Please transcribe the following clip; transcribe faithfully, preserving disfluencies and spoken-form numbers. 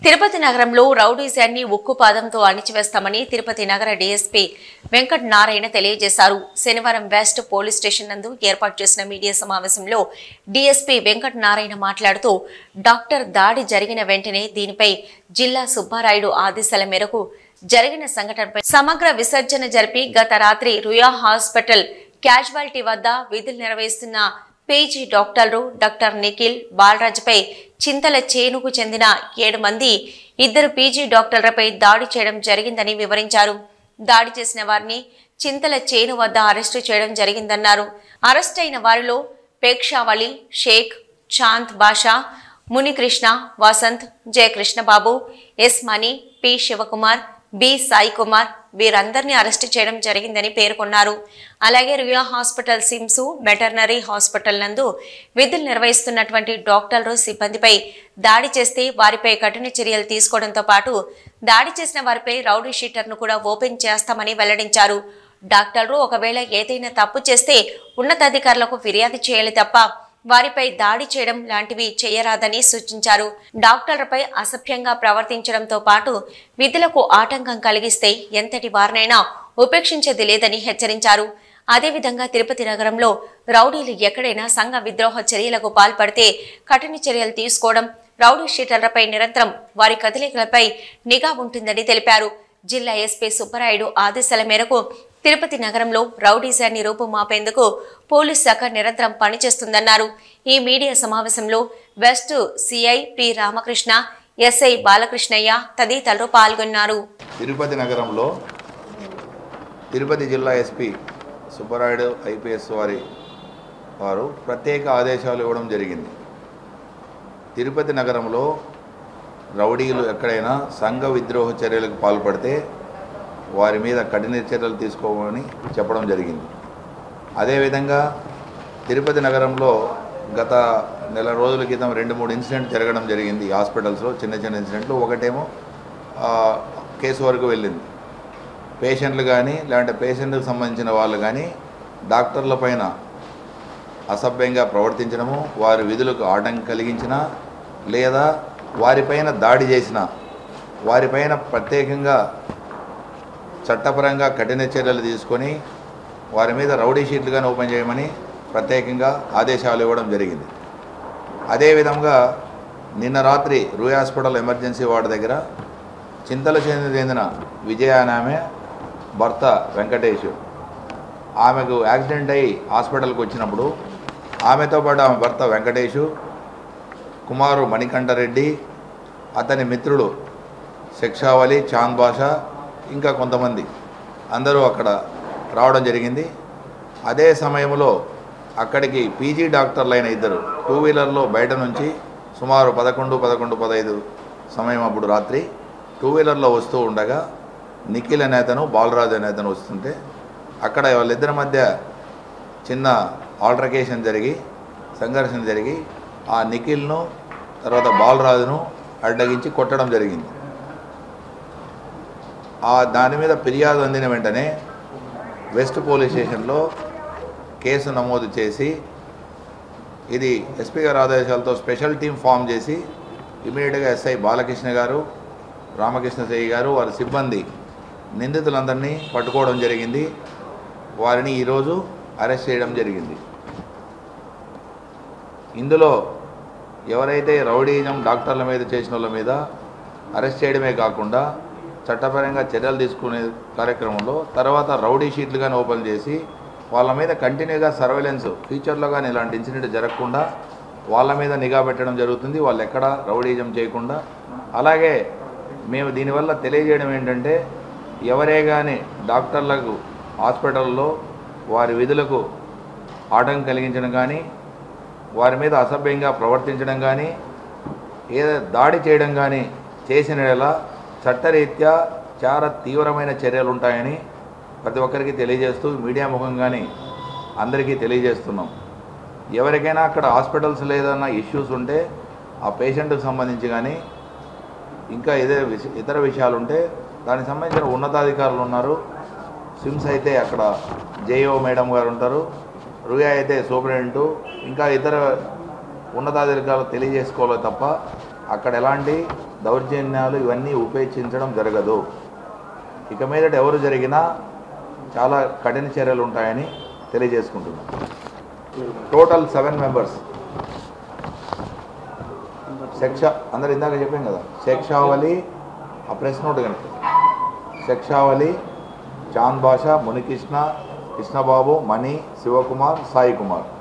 తిరుపతి నగరంలో రౌడీజాన్ని ఉక్కుపాదంతో అణిచివేస్తామని తిరుపతి నగర డీఎస్పీ వెంకట నారాయణ తెలియజేశారు. శనివారం వెస్ట్ పోలీస్ స్టేషన్ నందు ఏర్పాటు చేసిన మీడియా సమావేశంలో డీఎస్పీ వెంకట నారాయణ మాట్లాడుతూ డాక్టర్ దాడి జరిగిన వెంటనే దీనిపై జిల్లా సుబ్బారాయుడు ఆదేశాల మేరకు జరిగిన సంఘటనపై సమగ్ర విసర్జన జరిపి గత రాత్రి రుయా హాస్పిటల్ క్యాజువాలిటీ వద్ద విధులు నిర్వహిస్తున్న పీజీ డాక్టర్లు డాక్టర్ నిఖిల్ బాలరాజ్పై చింతల చేనుకు చెందిన ఏడు మంది ఇద్దరు పీజీ డాక్టర్లపై దాడి చేయడం జరిగిందని వివరించారు. దాడి చేసిన వారిని చింతల చేను వద్ద అరెస్టు చేయడం జరిగిందన్నారు. అరెస్ట్ అయిన వారిలో పేక్షావళి, Shaik, Chand Basha, Munikrishna, Vasanth, Jayakrishnababu, S Mani, P Sivakumar, B Sai Kumar వీరందరినీ అరెస్టు చేయడం జరిగిందని పేర్కొన్నారు. అలాగే Ruia hospital, SIMS, veterinary hospital నందు విధులు నిర్వహిస్తున్నటువంటి డాక్టర్లు సిబ్బందిపై దాడి చేస్తే వారిపై కఠిన చర్యలు తీసుకోవడంతో పాటు దాడి చేసిన వారిపై రౌడీ షీటర్ను కూడా ఓపెన్ చేస్తామని వెల్లడించారు. డాక్టర్లు ఒకవేళ ఏదైనా తప్పు చేస్తే ఉన్నతాధికారులకు ఫిర్యాదు చేయాలి తప్ప వారిపై దాడి చేయడం లాంటివి చేయరాదని సూచించారు. డాక్టర్లపై అసభ్యంగా ప్రవర్తించడంతో పాటు విధులకు ఆటంకం కలిగిస్తే ఎంతటి వారినైనా ఉపేక్షించేది లేదని హెచ్చరించారు. అదేవిధంగా తిరుపతి నగరంలో రౌడీలు ఎక్కడైనా సంఘ విద్రోహ చర్యలకు పాల్పడితే కఠిన చర్యలు తీసుకోవడం, రౌడీ షీటర్లపై నిరంతరం వారి కదలికలపై నిఘా ఉంటుందని తెలిపారు. జిల్లా ఎస్పీ సుబ్బరాయుడు ఆదేశాల మేరకు తిరుపతి నగరంలో రౌడీజాన్ని రూపుమాపేందుకు పోలీస్ శాఖ నిరంతరం పనిచేస్తుందన్నారు. ఈ మీడియా సమావేశంలో west CI P Ramakrishna, SI Balakrishnaiah తదితరులు పాల్గొన్నారు. తిరుపతి నగరంలో తిరుపతి జిల్లా ఎస్పీ సుబ్బరాయుడు ఐపీఎస్ వారి వారు ప్రత్యేక ఆదేశాలు ఇవ్వడం జరిగింది. తిరుపతి నగరంలో రౌడీలు ఎక్కడైనా సంఘ విద్రోహ చర్యలకు పాల్పడితే వారి మీద కఠిన చర్యలు తీసుకోమని చెప్పడం జరిగింది. అదేవిధంగా తిరుపతి నగరంలో గత నెల రోజుల క్రితం రెండు మూడు ఇన్సిడెంట్ జరగడం జరిగింది. హాస్పిటల్స్లో చిన్న చిన్న ఇన్సిడెంట్లు. ఒకటేమో కేసు వరకు వెళ్ళింది. పేషెంట్లు కానీ లేదంటే పేషెంట్కి సంబంధించిన వాళ్ళు కానీ డాక్టర్ల పైన అసభ్యంగా ప్రవర్తించడము, వారి విధులకు ఆటంకం కలిగించిన లేదా వారిపైన దాడి చేసిన వారిపైన ప్రత్యేకంగా చట్టపరంగా కఠిన చర్యలు తీసుకొని వారి మీద రౌడీ షీట్లుగానే ఓపెన్ చేయమని ప్రత్యేకంగా ఆదేశాలు ఇవ్వడం జరిగింది. అదేవిధంగా నిన్న రాత్రి రూయ్ హాస్పిటల్ ఎమర్జెన్సీ వార్డు దగ్గర చింతల చెందిన విజయ అనే ఆమె భర్త వెంకటేష్ ఆమెకు యాక్సిడెంట్ అయ్యి హాస్పిటల్కి వచ్చినప్పుడు ఆమెతో పాటు ఆమె భర్త వెంకటేష్, కుమారు మణికంఠరెడ్డి, అతని మిత్రుడు శిక్షావళి, చాంద్ బాషా, ఇంకా కొంతమంది అందరూ అక్కడ రావడం జరిగింది. అదే సమయంలో అక్కడికి పీజీ డాక్టర్లు అయిన ఇద్దరు టూ వీలర్లో బయట నుంచి సుమారు పదకొండు పదకొండు పదహైదు సమయం అప్పుడు రాత్రి టూ వీలర్లో వస్తూ ఉండగా నిఖిల్ అనే అతను, బాలరాజు అనే అతను వస్తుంటే అక్కడ వాళ్ళిద్దరి మధ్య చిన్న ఆల్టర్కేషన్ జరిగి సంఘర్షణ జరిగి ఆ నిఖిల్ను తర్వాత బాలరాజును అడ్డగించి కొట్టడం జరిగింది. ఆ దాని మీద ఫిర్యాదు అందిన వెంటనే వెస్ట్ పోలీస్ స్టేషన్లో కేసు నమోదు చేసి ఇది ఎస్పీ గారి ఆదేశాలతో స్పెషల్ టీం ఫామ్ చేసి ఇమీడియట్గా ఎస్ఐ బాలకృష్ణ గారు, రామకృష్ణ సయ్య గారు వారి సిబ్బంది నిందితులందరినీ పట్టుకోవడం జరిగింది. వారిని ఈరోజు అరెస్ట్ చేయడం జరిగింది. ఇందులో ఎవరైతే రౌడీజం డాక్టర్ల మీద చేసిన వాళ్ళ మీద అరెస్ట్ చేయడమే కాకుండా చట్టపరంగా చర్యలు తీసుకునే కార్యక్రమంలో తర్వాత రౌడీ షీట్లుగానే ఓపెన్ చేసి వాళ్ళ మీద కంటిన్యూగా సర్వేలెన్స్ ఫ్యూచర్లో కానీ ఇలాంటి ఇన్సిడెంట్ జరగకుండా వాళ్ళ మీద నిఘా పెట్టడం జరుగుతుంది. వాళ్ళు ఎక్కడ రౌడీజం చేయకుండా. అలాగే మేము దీనివల్ల తెలియజేయడం ఏంటంటే ఎవరే కానీ డాక్టర్లకు హాస్పిటల్లో వారి విధులకు ఆటంకం కలిగించడం కానీ వారి మీద అసభ్యంగా ప్రవర్తించడం కానీ ఏదో దాడి చేయడం కానీ చేసిన వేళ చట్టరీత్యా చాలా తీవ్రమైన చర్యలు ఉంటాయని ప్రతి ఒక్కరికి తెలియజేస్తూ మీడియా ముఖంగానే అందరికీ తెలియజేస్తున్నాం. ఎవరికైనా అక్కడ హాస్పిటల్స్ లేదన్న ఇష్యూస్ ఉంటే ఆ పేషెంట్కి సంబంధించి కానీ ఇంకా ఇదే ఇతర విషయాలు ఉంటే దానికి సంబంధించిన ఉన్నతాధికారులు ఉన్నారు. సిమ్స్ అయితే అక్కడ జేఓ మేడం గారు ఉంటారు, రుయా అయితే సూపరింటెండెంట్, ఇంకా ఇతర ఉన్నతాధికారులు తెలియజేసుకోవాలి తప్ప అక్కడ ఎలాంటి దౌర్జన్యాలు ఇవన్నీ ఉపేక్షించడం జరగదు. ఇక మీదట ఎవరు జరిగినా చాలా కఠిన చర్యలు ఉంటాయని తెలియజేసుకుంటున్నాం. టోటల్ సెవెన్ మెంబర్స్ శిక్ష అందరు ఇందాక చెప్పాం కదా, శిక్షావళి ఆ ప్రెస్ నోట్ కనుక శిక్షావళి, చాంద్ బాషా, మునికృష్ణ, కృష్ణబాబు, మణి, శివకుమార్, సాయి కుమార్